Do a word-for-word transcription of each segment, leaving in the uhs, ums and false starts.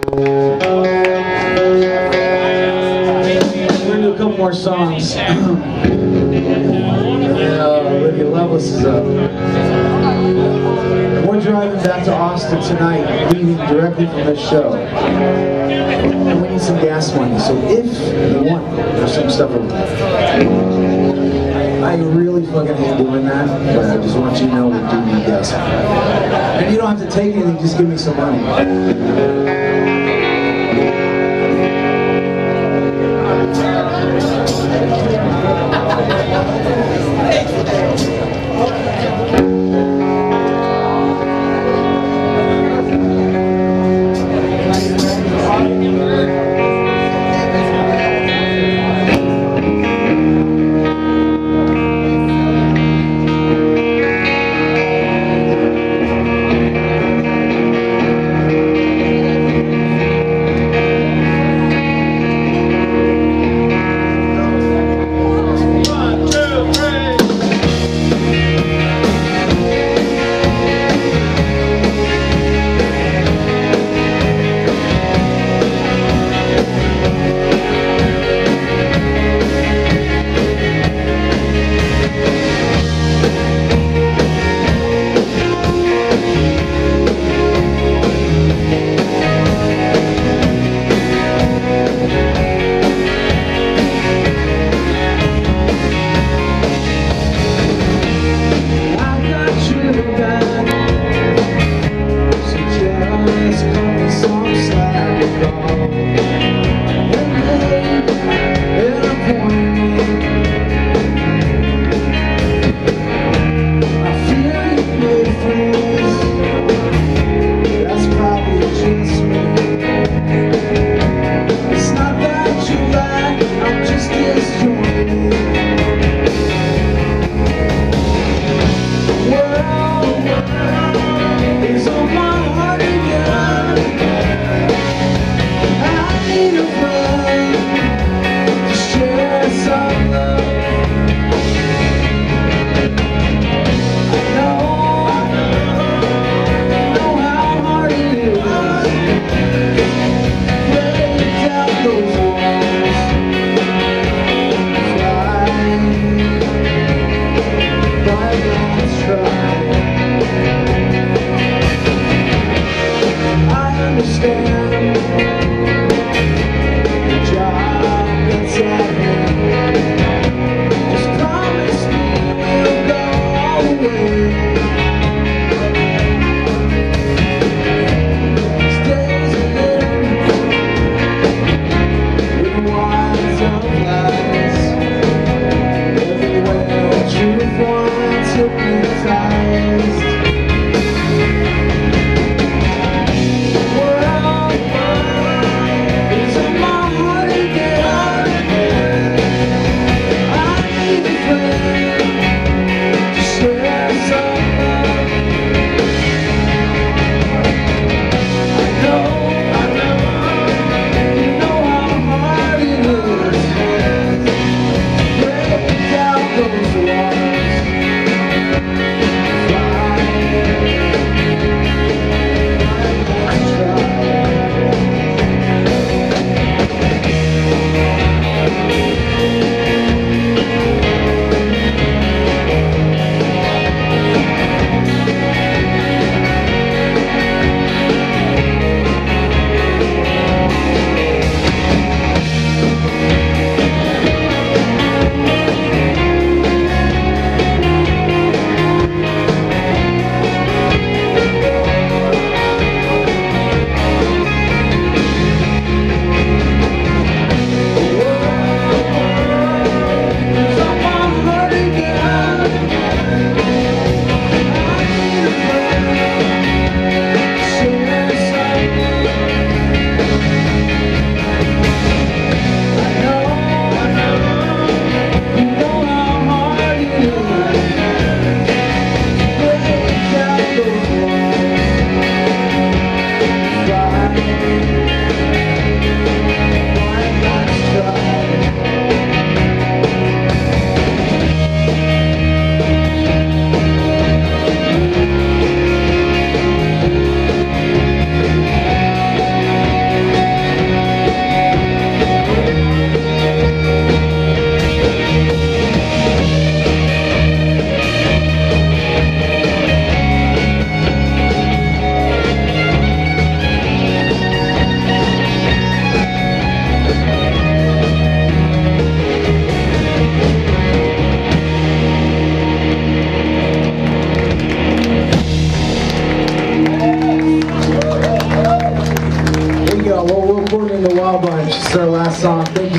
More songs. And uh, Lydia, Loveless is up. We're driving back to Austin tonight, leaving directly from this show. And we need some gas money, so if you want, there's some stuff over there. I really fucking hate doing that, but I just want you to know we do need gas money. And you don't have to take anything, just give me some money.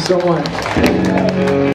so much.